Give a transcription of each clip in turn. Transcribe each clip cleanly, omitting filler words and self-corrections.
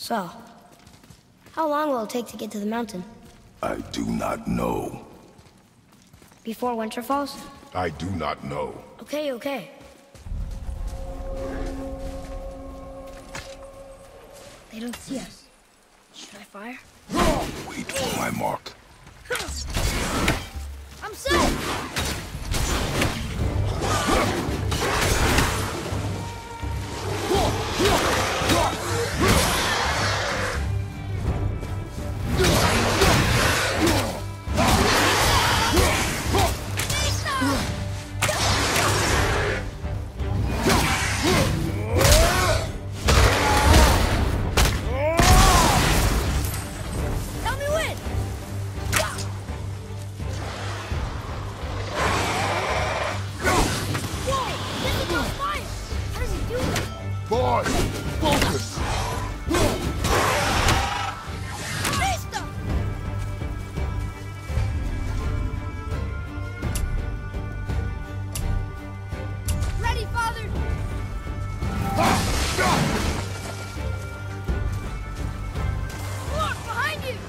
So, how long will it take to get to the mountain? I do not know. Before winter falls? I do not know. Okay, okay. They don't see us. Should I fire? Wait for my mark. I'm set! Boy, focus! Ready, Father! Look, behind you!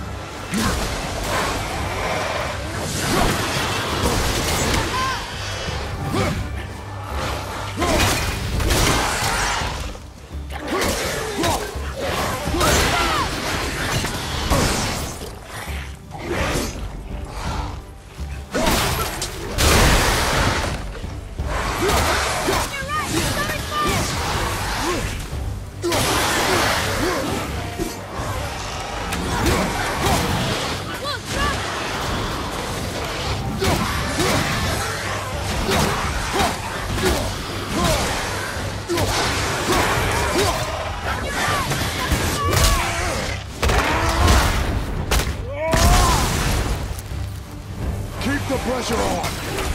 Keep the pressure on!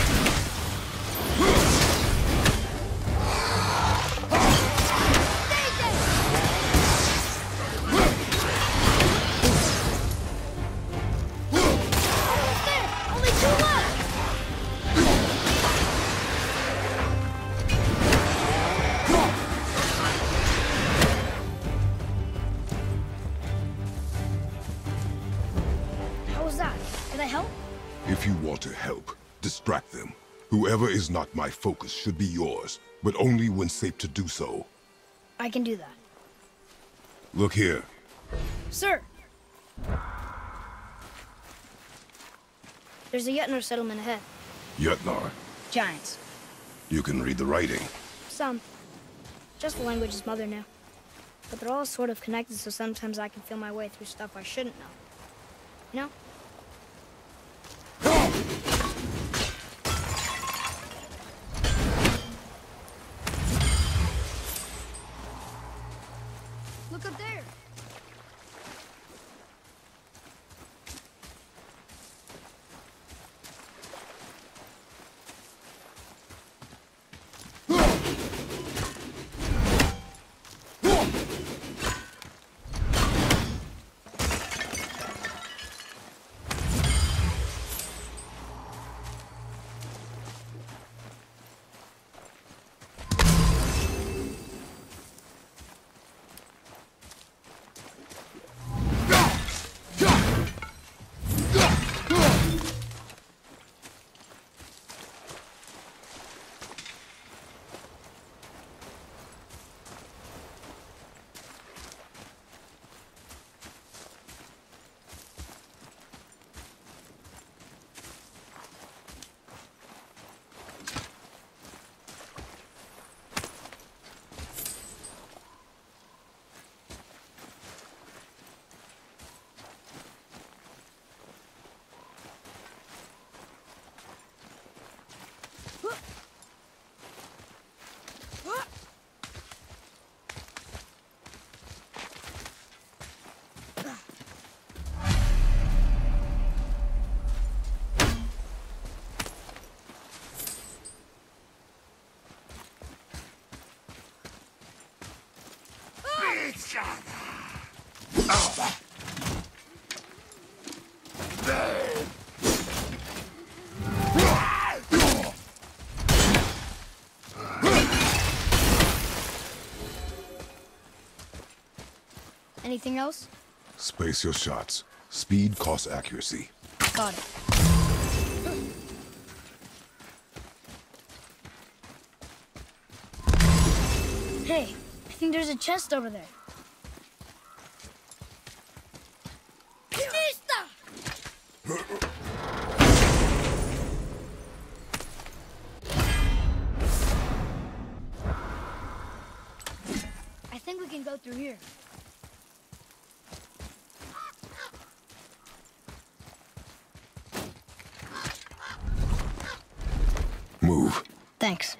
How was that? Did I help? If you want to help, distract them. Whoever is not my focus should be yours, but only when safe to do so. I can do that. Look here. Sir! There's a Jötnar settlement ahead. Jötnar, Giants. you can read the writing. Some. Just the language his mother knew. But they're all sort of connected, so sometimes I can feel my way through stuff I shouldn't know. You know? Look up there! Anything else? Space your shots. Speed costs accuracy. Got it. Hey, I think there's a chest over there. I think we can go through here. Move. Thanks.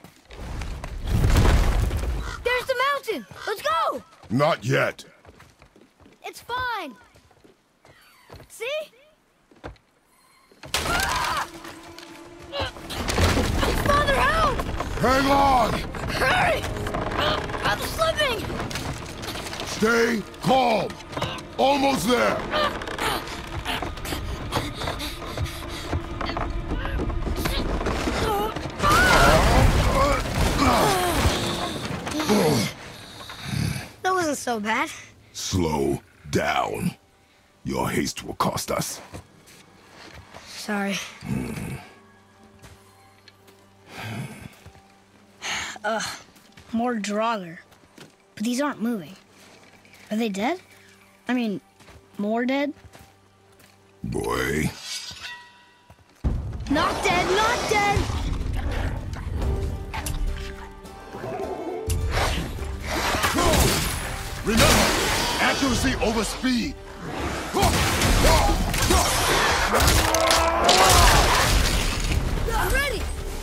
There's the mountain! Let's go! Not yet. It's fine. See? Ah! Father, help! Hang on! Hurry! I'm slipping! Stay calm. Almost there. That wasn't so bad. Slow down. Your haste will cost us. Sorry. More Draugr. But these aren't moving. Are they dead? I mean, more dead? Boy. Not dead, not dead! Remember, accuracy over speed. I'm ready!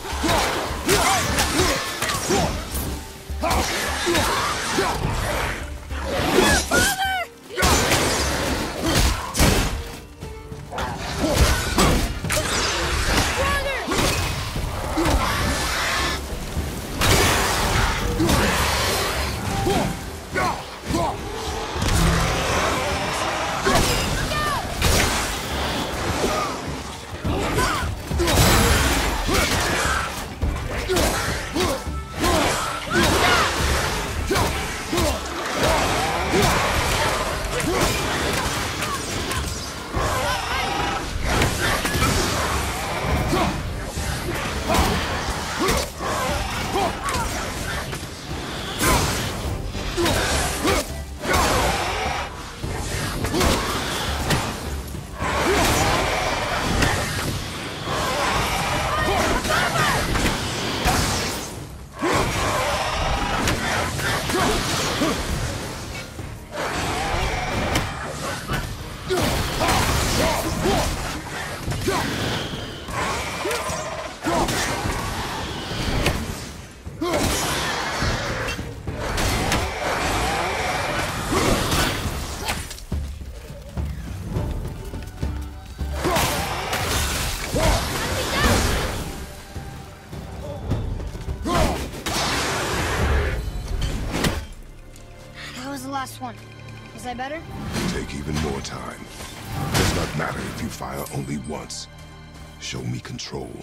Last one. Was I better? Take even more time. Does not matter if you fire only once. Show me control.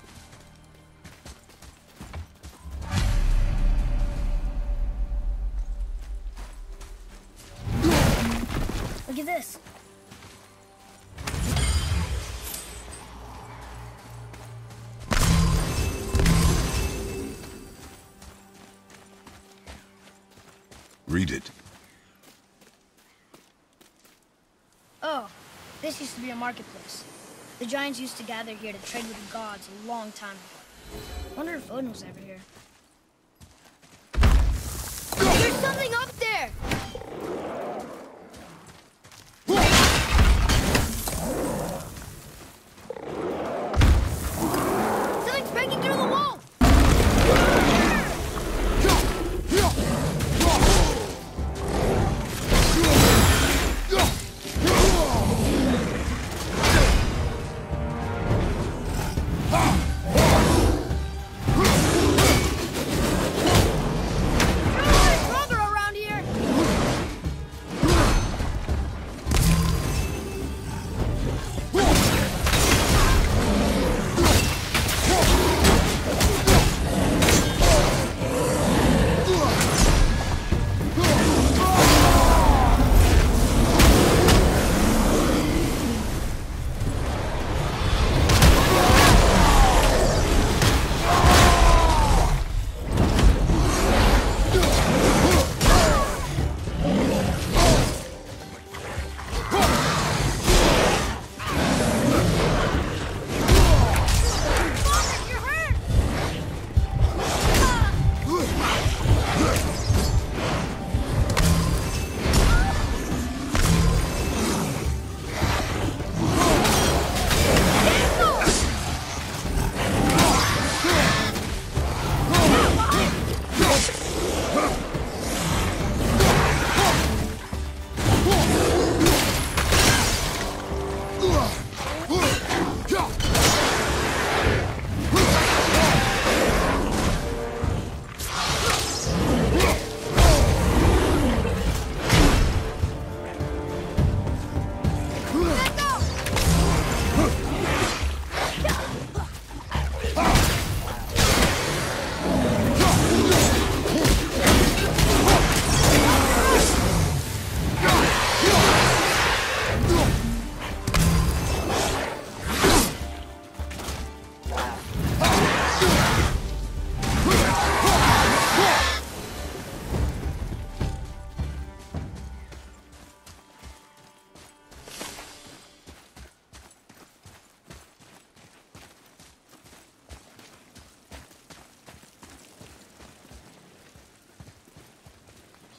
Look at this. Read it. Oh, this used to be a marketplace. The giants used to gather here to trade with the gods a long time ago. Wonder if Odin was ever here. There's something up there! Something's breaking through the wall!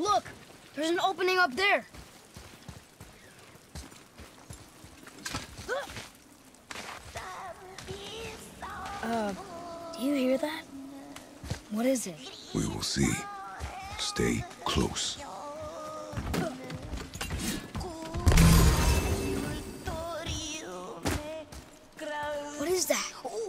Look! There's an opening up there! Do you hear that? What is it? We will see. Stay close. What is that?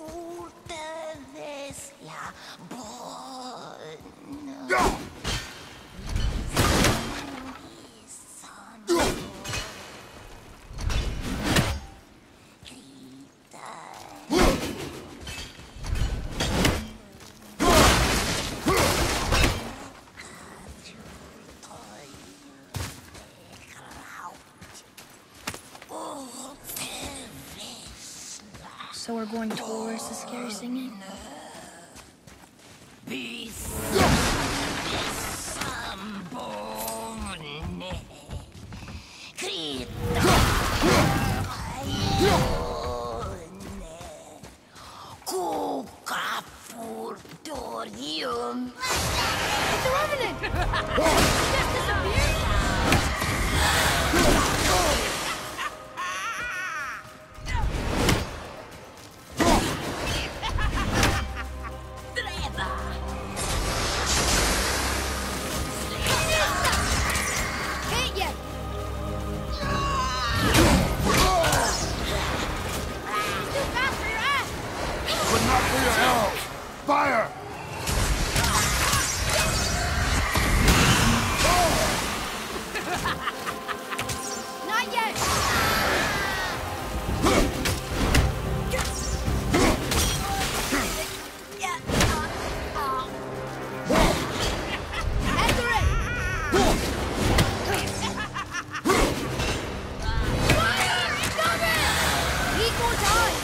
So we're going towards the scary singing? It's a revenant! He just disappeared! Can't yet! He's too fast for your ass! But not for your arrows! Fire! Not yet! After it! Fire! Incoming! Need more time!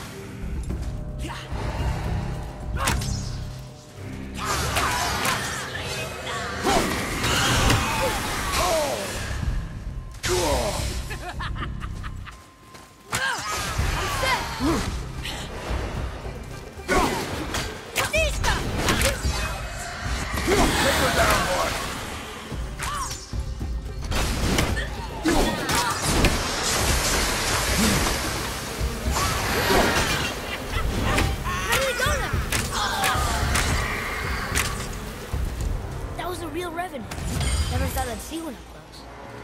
That was a real revenant. Never thought I'd see one up close.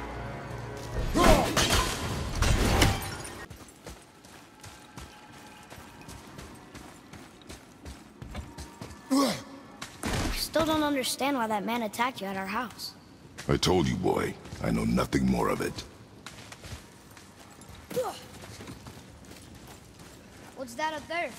I still don't understand why that man attacked you at our house. I told you, boy. I know nothing more of it. What's that up there?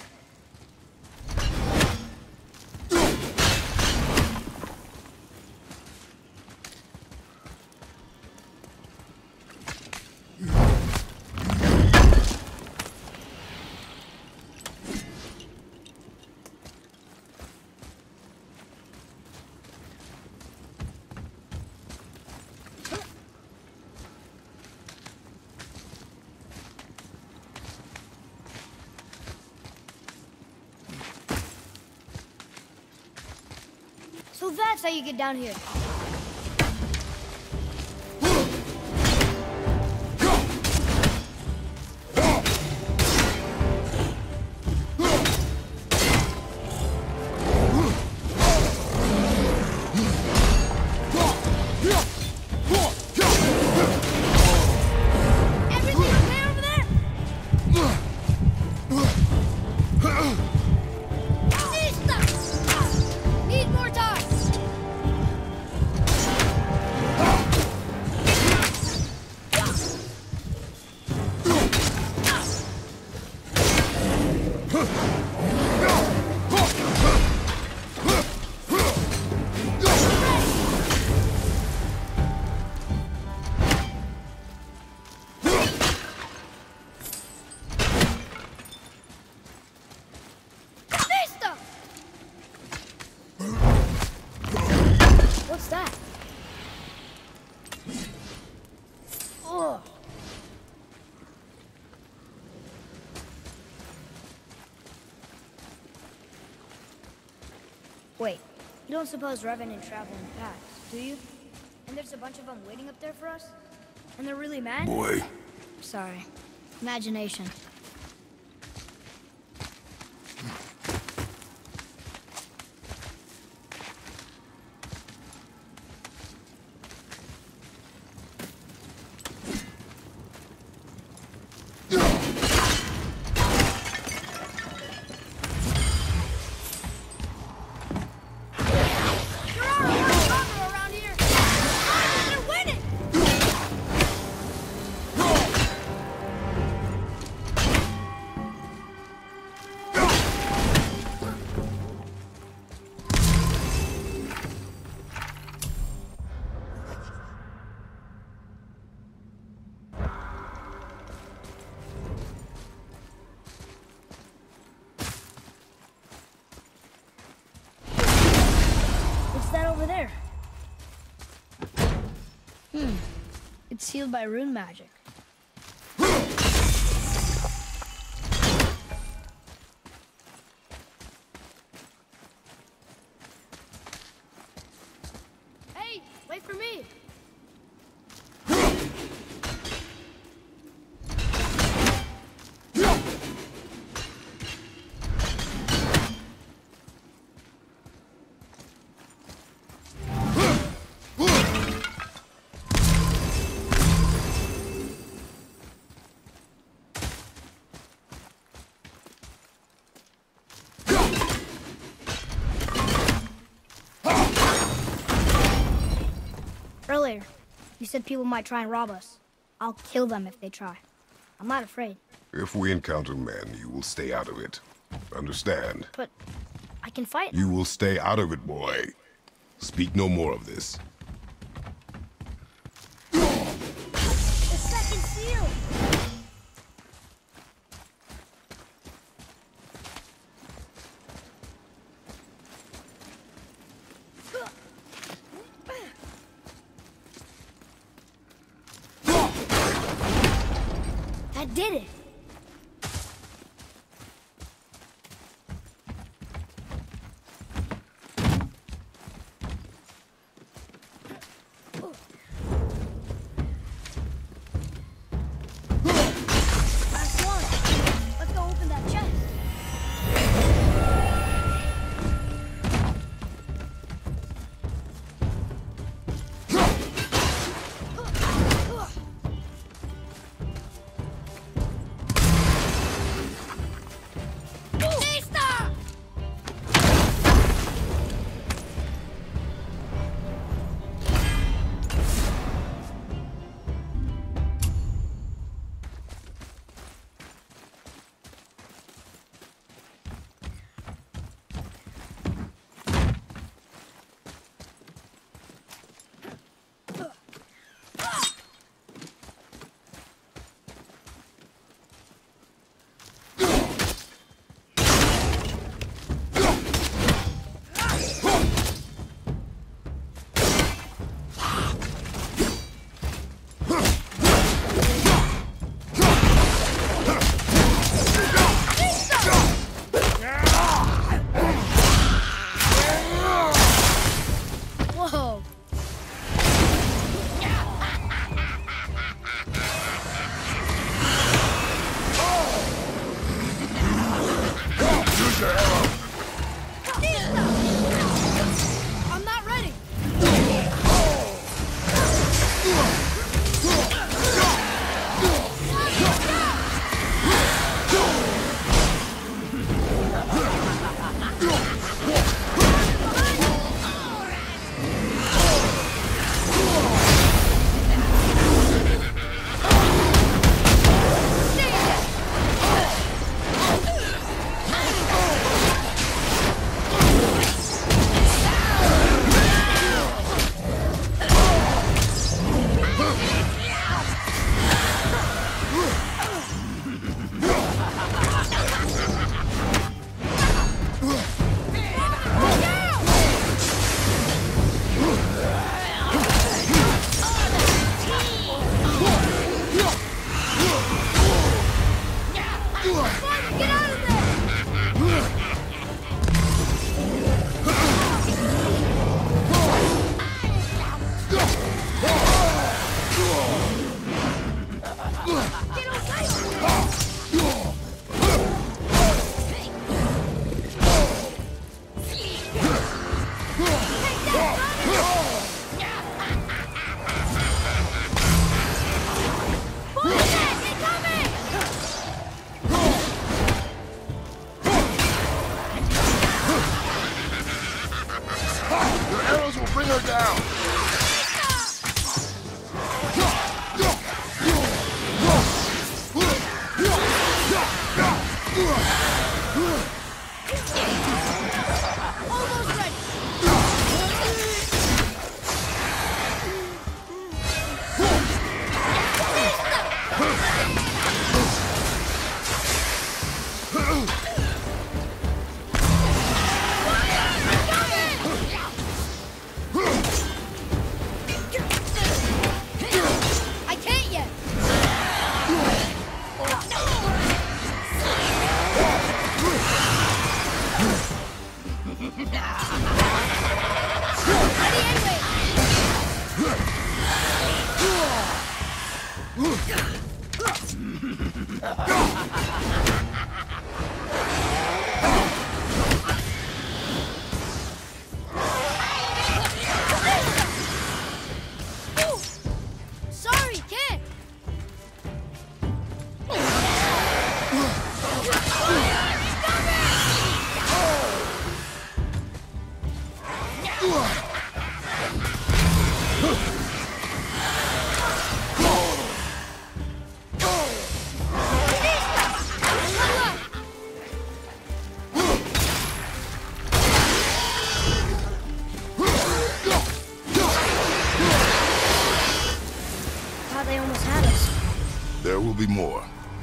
So that's how you get down here. Everything okay over there? Need more time. What's that? Ugh. Wait, you don't suppose Revenant travel in packs, do you? And there's a bunch of them waiting up there for us? And they're really mad? Boy. Sorry. Imagination. Over there. It's sealed by rune magic. Hey, wait for me. Earlier, you said people might try and rob us. I'll kill them if they try. I'm not afraid. If we encounter men, you will stay out of it. Understand? But I can fight. You will stay out of it, boy. Speak no more of this. The second seal! That did it! Last one! Let's go open that chest! thought they almost had us. There will be more.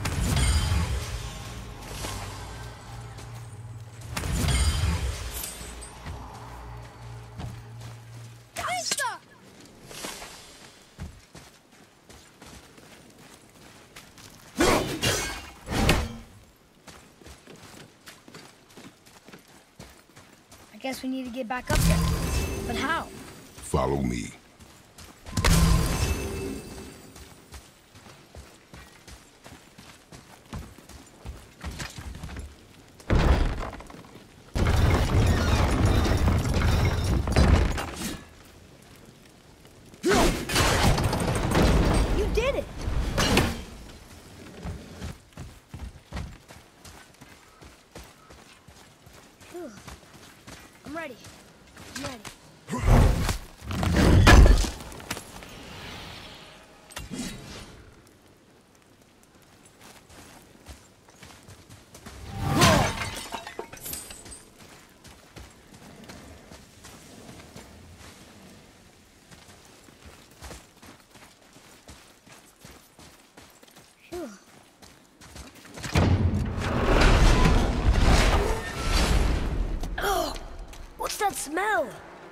I guess we need to get back up there. But how? Follow me. You did it! Phew. I'm ready. I'm ready. Phew. Oh, what's that smell?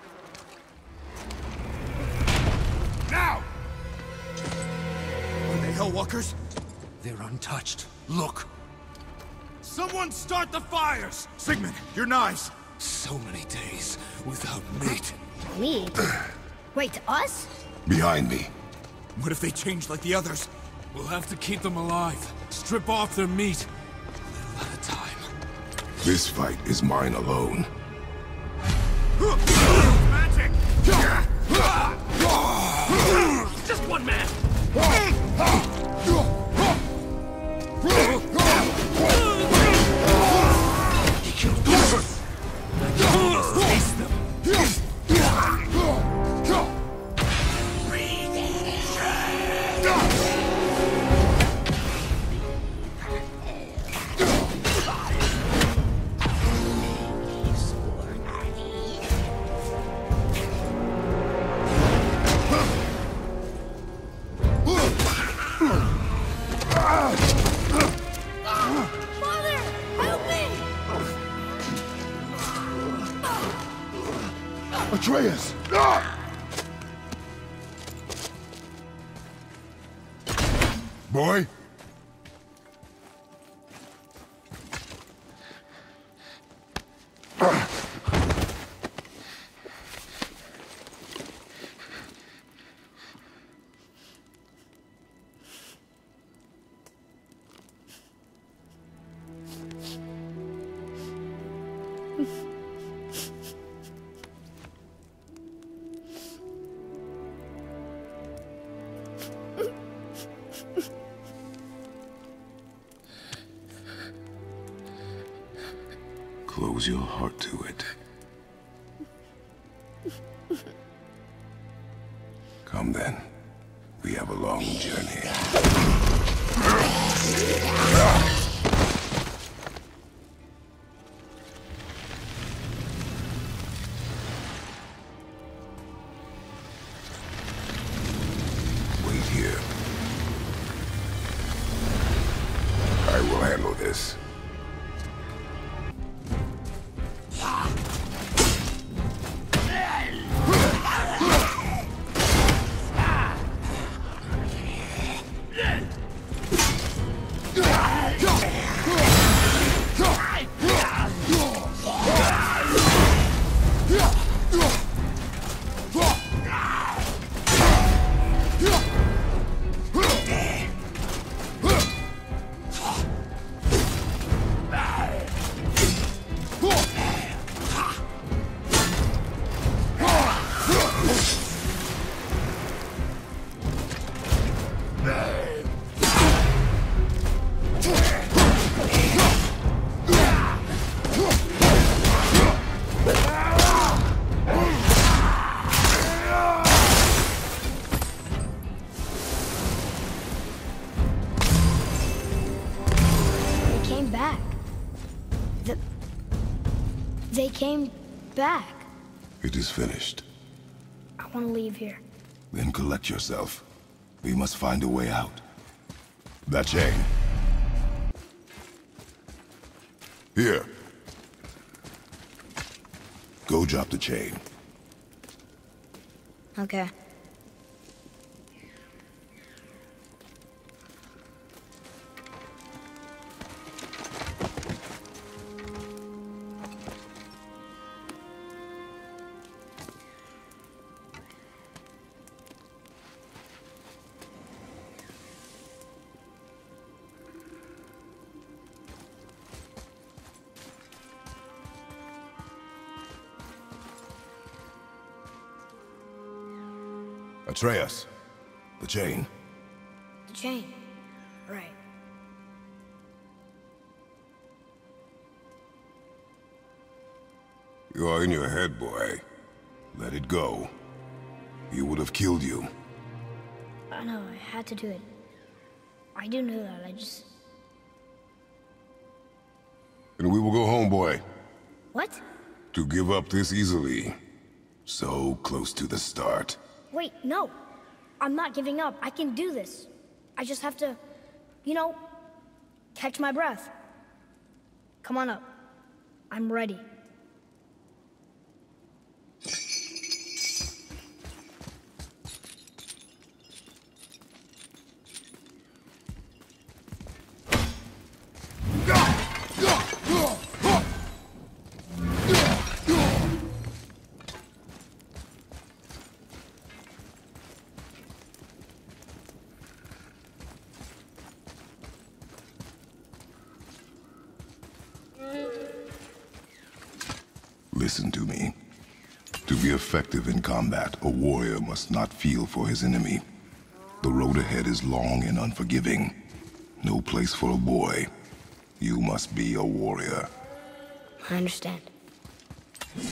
Now! Are they Hellwalkers? They're untouched. Look! Someone start the fires! Sigmund, your knives! So many days without meat. Meat? Wait, us? Behind me. What if they change like the others? We'll have to keep them alive. Strip off their meat. A little at a time. This fight is mine alone. Magic! Just one man! He killed us! Taste them! Father! Help me! Atreus! Boy? Close your heart to it. Come then. We have a long journey. Wait here. I will handle this. They came back. It is finished. I want to leave here. Then collect yourself. We must find a way out. That chain. Here. Go drop the chain. Okay. Atreus, the chain. The chain. Right. You are in your head, boy. Let it go. He would have killed you. I know, I had to do it. I do know that, I just... And we will go home, boy. What? To give up this easily. So close to the start. Wait, no. I'm not giving up. I can do this. I just have to, you know, catch my breath. Come on up. I'm ready. Listen to me. To be effective in combat, a warrior must not feel for his enemy. The road ahead is long and unforgiving. No place for a boy. You must be a warrior. I understand.